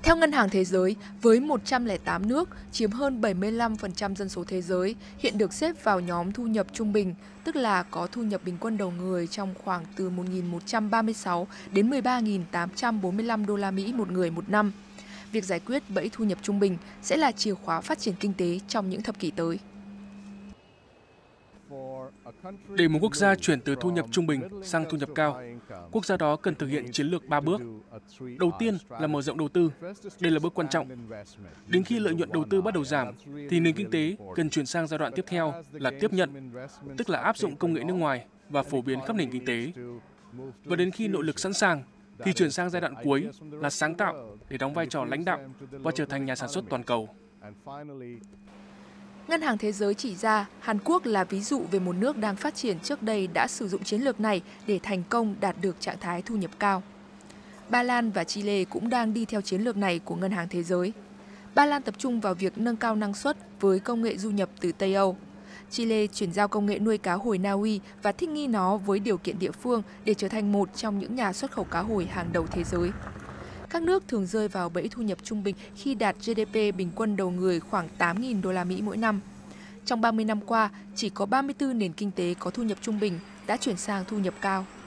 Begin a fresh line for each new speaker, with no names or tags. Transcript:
Theo Ngân hàng Thế giới, với 108 nước, chiếm hơn 75% dân số thế giới, hiện được xếp vào nhóm thu nhập trung bình, tức là có thu nhập bình quân đầu người trong khoảng từ 1.136 đến 13.845 đô la Mỹ một người một năm. Việc giải quyết bẫy thu nhập trung bình sẽ là chìa khóa phát triển kinh tế trong những thập kỷ tới.
Để một quốc gia chuyển từ thu nhập trung bình sang thu nhập cao, quốc gia đó cần thực hiện chiến lược 3 bước. Đầu tiên là mở rộng đầu tư. Đây là bước quan trọng. Đến khi lợi nhuận đầu tư bắt đầu giảm, thì nền kinh tế cần chuyển sang giai đoạn tiếp theo là tiếp nhận, tức là áp dụng công nghệ nước ngoài và phổ biến khắp nền kinh tế. Và đến khi nội lực sẵn sàng, thì chuyển sang giai đoạn cuối là sáng tạo để đóng vai trò lãnh đạo và trở thành nhà sản xuất toàn cầu.
Ngân hàng Thế giới chỉ ra Hàn Quốc là ví dụ về một nước đang phát triển trước đây đã sử dụng chiến lược này để thành công đạt được trạng thái thu nhập cao. Ba Lan và Chile cũng đang đi theo chiến lược này của Ngân hàng Thế giới. Ba Lan tập trung vào việc nâng cao năng suất với công nghệ du nhập từ Tây Âu. Chile chuyển giao công nghệ nuôi cá hồi Na Uy và thích nghi nó với điều kiện địa phương để trở thành một trong những nhà xuất khẩu cá hồi hàng đầu thế giới. Các nước thường rơi vào bẫy thu nhập trung bình khi đạt GDP bình quân đầu người khoảng 8.000 đô la Mỹ mỗi năm. Trong 30 năm qua, chỉ có 34 nền kinh tế có thu nhập trung bình đã chuyển sang thu nhập cao.